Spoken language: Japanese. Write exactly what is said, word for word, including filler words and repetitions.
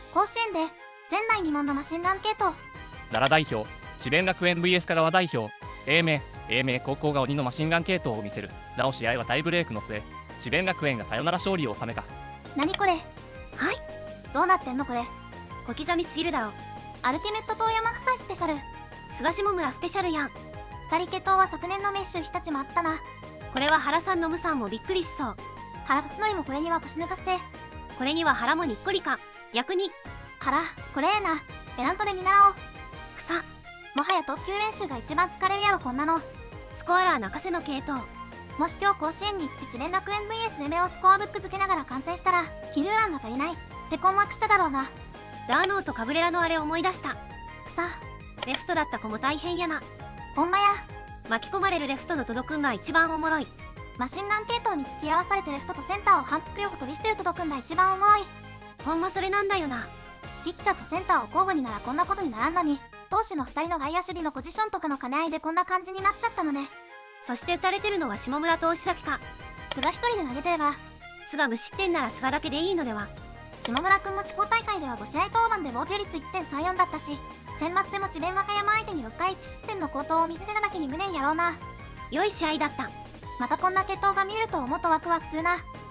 甲子園で前代未聞のマシンガン系統。 奈良代表智弁学園 ブイエス 香川代表英明英明高校が鬼のマシンガン系統を見せる。なお試合はタイブレークの末智弁学園がサヨナラ勝利を収めた。 何これ。はい、どうなってんのこれ。 小刻みすぎるだろ。 アルティメット遠山夫妻スペシャル、 菅下村スペシャルやん。 二人系統は昨年のメッシュ日立もあったな。 これは原さんの無さんもびっくりしそう。 原辰徳もこれには腰抜かせて。 これには原もにっこりか。逆に原これええな、ペナントで見習おう。 草。 もはや特急練習が一番疲れるやろこんなの。 スコアラー泣かせの系統。 もし今日甲子園に行って智弁学園 ブイエス エメをスコアブック付けながら観戦したら気流欄が足りないって困惑しただろうな。 ダーノーとカブレラのあれ思い出した。 くさ。 レフトだった子も大変やな。 ほんまや。 巻き込まれるレフトの届くんが一番おもろい。 マシンガン系統に付き合わされてレフトとセンターを反復横飛びしてる届くんが一番おもろい。 ほんまそれなんだよな。 ピッチャーとセンターを交互にならこんなことにならんのに、投手のふたりの外野守備のポジションとかの兼ね合いでこんな感じになっちゃったのね。 そして打たれてるのは下村投手だけか。 菅一人で投げてれば。 菅無失点なら菅だけでいいのでは。 下村君も地方大会ではご試合登板で防御率 いってんさんよん だったし、選抜でも智弁和歌山相手にろっかいいち失点の好投を見せてただけに無念やろうな。 良い試合だった。 またこんな決闘が見れると思うとワクワクするな。